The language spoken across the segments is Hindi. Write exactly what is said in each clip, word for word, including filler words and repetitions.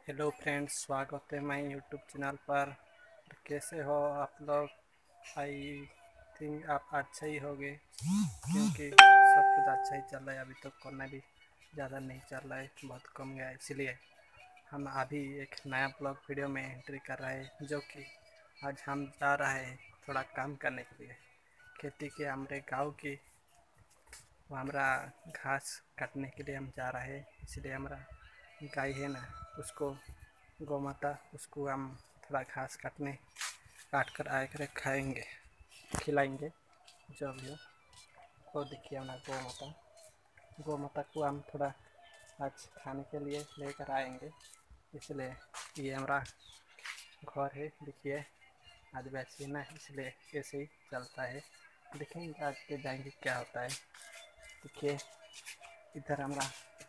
हेलो फ्रेंड्स, स्वागत है मैं यूट्यूब चैनल पर। कैसे हो आप लोग? आई थिंक आप अच्छे ही होंगे, क्योंकि सब कुछ अच्छा ही चल रहा है। अभी तो कोरोना भी ज़्यादा नहीं चल रहा है, बहुत कम गया है। इसलिए हम अभी एक नया ब्लॉग वीडियो में एंट्री कर रहे हैं, जो कि आज हम जा रहे हैं थोड़ा काम करने के लिए खेती के हमारे गांव की। वो हमारा घास काटने के लिए हम जा रहे हैं। इसलिए हमारा गाय है ना, उसको गौ माता, उसको हम थोड़ा घास काटने काट कर आए कर खाएंगे, खिलाएंगे जो भी हो। वो देखिए हमारा गौ माता, गौ माता को हम थोड़ा आज खाने के लिए लेकर आएंगे। इसलिए ये हमारा घर है, देखिए आदिवासी ना, इसलिए ऐसे ही चलता है। देखेंगे आगे जाएंगे क्या होता है। देखिए इधर हमारा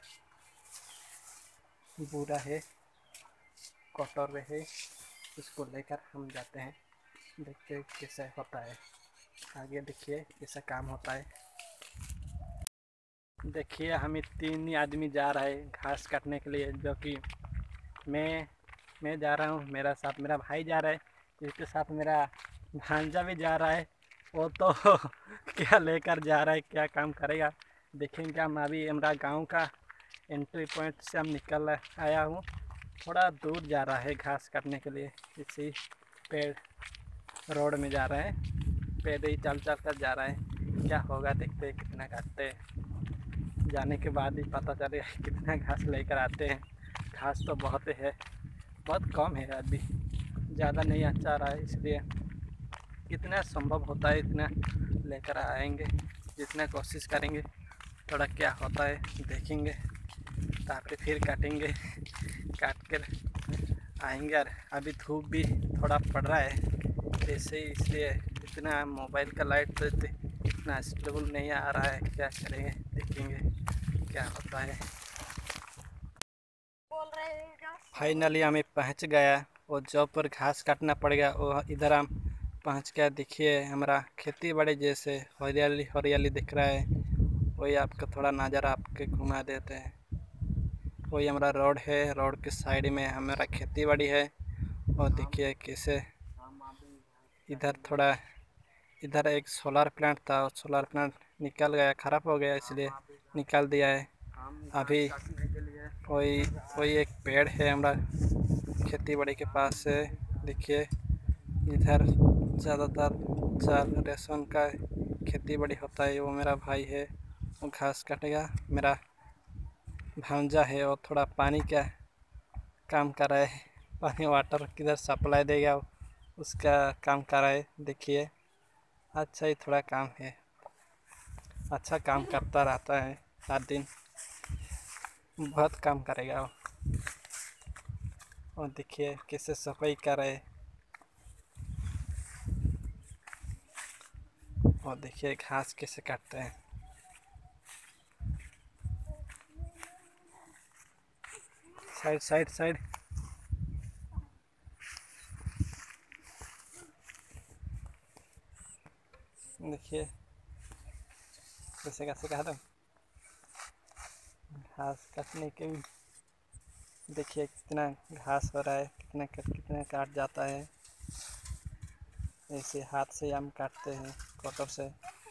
बूढ़ा है, कटोरे है, उसको लेकर हम जाते हैं, देखते हैं कैसा होता है। आगे देखिए कैसा काम होता है। देखिए हम तीन ही आदमी जा रहे हैं घास काटने के लिए, जो कि मैं मैं जा रहा हूँ, मेरा साथ मेरा भाई जा रहा है, इसके साथ मेरा भांजा भी जा रहा है। वो तो क्या लेकर जा रहा है, क्या काम करेगा देखेंगे हम। अभी हमारा गांव का एंट्री पॉइंट से हम निकल आया हूँ, थोड़ा दूर जा रहा है घास काटने के लिए। इसी पेड़ रोड में जा रहा है, पैदल ही चल चल कर जा रहा है। क्या होगा देखते हैं, कितना काटते हैं, जाने के बाद ही पता चलेगा कितना घास लेकर आते हैं। घास तो बहुत है, बहुत कम है, अभी ज़्यादा नहीं अच्छा रहा है। इसलिए कितना संभव होता है इतना लेकर आएंगे, जितना कोशिश करेंगे। थोड़ा क्या होता है देखेंगे, ताकि फिर काटेंगे, काट कर आएंगे। और अभी धूप भी थोड़ा पड़ रहा है ऐसे ही, इसलिए इतना मोबाइल का लाइट तो इतना स्टेबल नहीं आ रहा है। क्या करेंगे देखेंगे क्या होता है। फाइनली हमें पहुंच गया, और जॉब पर घास काटना पड़ेगा। वो इधर हम पहुंच गया। देखिए हमारा खेती बाड़ी जैसे हरियाली हरियाली दिख रहा है, वही आपका थोड़ा नज़ारा आपके घुमा देते हैं। वही हमारा रोड है, रोड के साइड में हमारा खेती बाड़ी है। और देखिए कैसे इधर थोड़ा, इधर एक सोलर प्लांट था, सोलर प्लांट निकल गया, ख़राब हो गया, इसलिए निकाल दिया है। अभी कोई कोई एक पेड़ है हमारा खेती बाड़ी के पास से। देखिए इधर ज़्यादातर चाल रेशम का खेती बाड़ी होता है। वो मेरा भाई है, वो घास काटेगा। मेरा भांजा है, और थोड़ा पानी का काम कर रहा है, पानी वाटर किधर सप्लाई देगा उसका काम कर रहा है। देखिए अच्छा ही थोड़ा काम है, अच्छा काम करता रहता है, हर दिन बहुत काम करेगा वो। और देखिए कैसे सफाई कर रहे हैं। और देखिए घास कैसे काटते हैं। साइड साइड साइड देखिए कैसे कैसे काट रहे हैं घास काटने के भी। देखिए कितना घास हो रहा है, कितना कितना काट जाता है। ऐसे हाथ से हम काटते हैं, कटर से।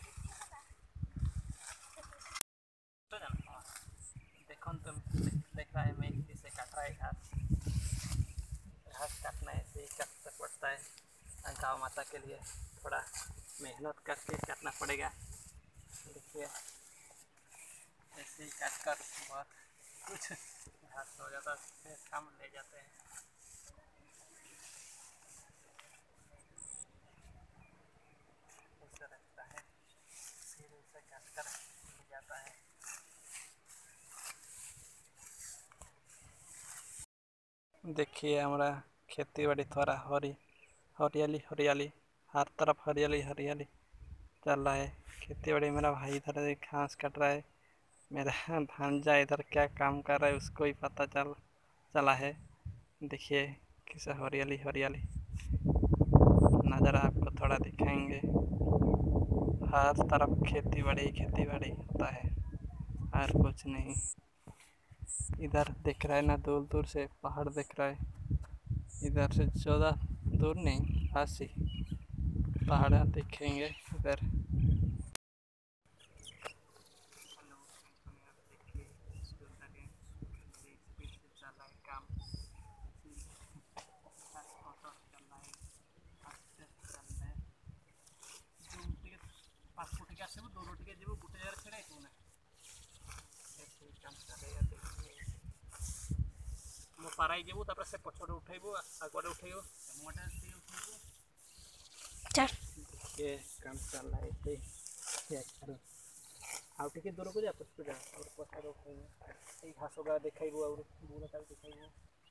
देखो तुम देख रहा है मैं कैसे काट रहा है घास। घास काटना ऐसे ही काटना पड़ता है गाँव माता के लिए, थोड़ा मेहनत करके काटना पड़ेगा। देखिए ऐसे ही काट कर बहुत कुछ घास हो जाता है, हम ले जाते हैं। ऐसा लगता है, फिर उसे काट कर ले जाता है। देखिए हमारा खेती बाड़ी थोड़ा हरी हरियाली हरियाली, हर तरफ हरियाली हरियाली चल रहा है खेती बाड़ी। मेरा भाई इधर घास काट रहा है, मेरा भांजा इधर क्या काम कर रहा है उसको ही पता चल चला है। देखिए कैसे हरियाली हरियाली नज़ारा आपको थोड़ा दिखाएंगे। हर तरफ खेती बाड़ी खेती बाड़ी होता है, और कुछ नहीं। इधर दिख रहा है ना, दूर दूर से पहाड़ दिख रहा है। इधर से ज़्यादा दूर नहीं, पास ही पहाड़ दिखेंगे इधर। ମୁଁ ପାରାଇ ଯିବୁ, ତାପରେ ସେ ପଛରେ ଉଠେଇବୁ, ଆଗରେ ଉଠେଇବୁ, ଟିକେ କାମ ଚାଲିଲା ଏଠି। ଆଉ ଟିକେ ଦୂରକୁ ଯା, ପଛକୁ ଯା, ଆଉ ପଛରେ ଉଠେଇବୁ, ଏଇ ଘାସ ଗା ଦେଖାଇବୁ, ଆଉ ବୁଢ଼ା ତାକୁ ଦେଖାଇବୁ।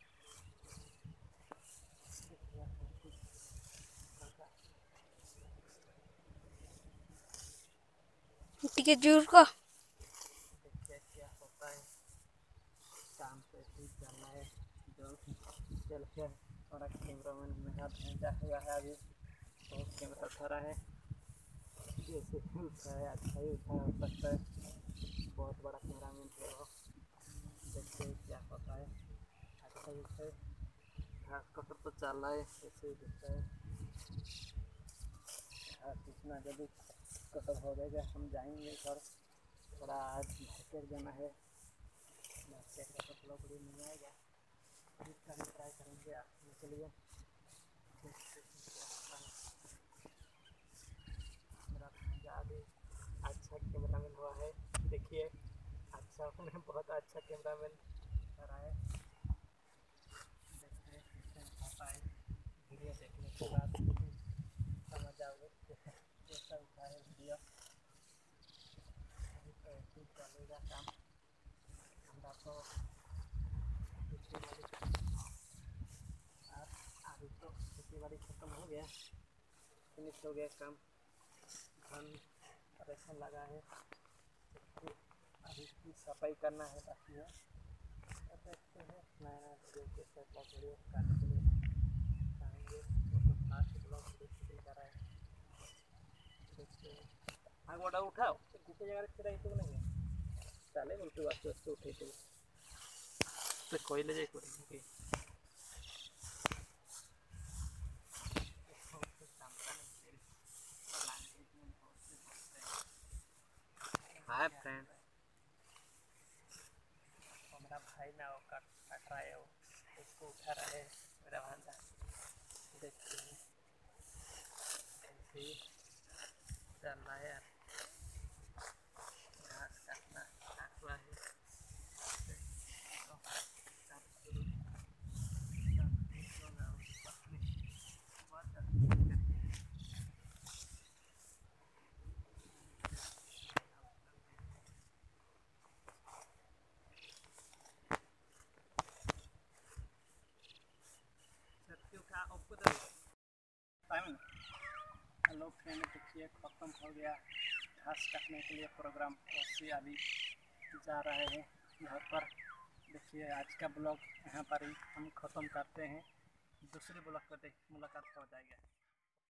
ଟିକେ जोर का देखिए क्या होता है। काम तो ऐसे ही चल रहा है। जो चल के थोड़ा कैमरामैन मेरा भेजा हुआ है, अभी बहुत कैमरा उठा रहा है। जैसे उठा है, अच्छा ही उठा हो सकता है, बहुत बड़ा कैमरामैन है वो। देखते हैं क्या होता है। अच्छा ही है, घास कटर तो चल रहा है, ऐसे ही दिखता है। घास इतना जल्दी कटर हो जाएगा, हम जाएंगे घर। थोड़ा आज मार्केट जाना है, मार्केट का तो ब्लॉग भी नहीं आएगा, इसका भी ट्राई करेंगे आने के लिए। मेरा भांजा भी अच्छा कैमरामैन हुआ है, देखिए अच्छा, उन्हें बहुत अच्छा कैमरामैन करा है। देखते हैं कैसे होता है, वीडियो देखने के बाद समझ आओगे कैसा उठा है वीडियो। अभी तो ऐसे ही चलेगा काम, हमारा तो खेती बाड़ी अभी तो खेती बाड़ी खत्म हो गया, फिनिश हो गया काम। धान रेशन लगा है, अभी की सफाई करना है बाकी है। देखते हैं नया नया वीडियो कैसे ब्लॉग वीडियो करने के लिए चाहेंगे, तो फास्ट ब्लॉग वीडियो शूटिंग कर रहा है। देखते हैं हाँ गोटा उठाओ, गुटे जगह छड़ा ही तो नहीं चले उल्टे वास्ते वास्ते उठे थे तो कोई ले जाए कोई हाय फ्रेंड। मेरा भाई ना वो काट काट रहा है, वो उसको उठा रहा है मेरा भांजा। देखते हैं ऐसे ही चल रहा है यार, घास काटना काटवा है। हेलो फ्रेंड, देखिए ख़त्म हो गया घास काटने के लिए प्रोग्राम, और अभी जा रहे हैं घर पर। देखिए आज का ब्लॉग यहाँ पर ही हम ख़त्म करते हैं, दूसरे ब्लॉग पर मुलाकात हो जाएगा।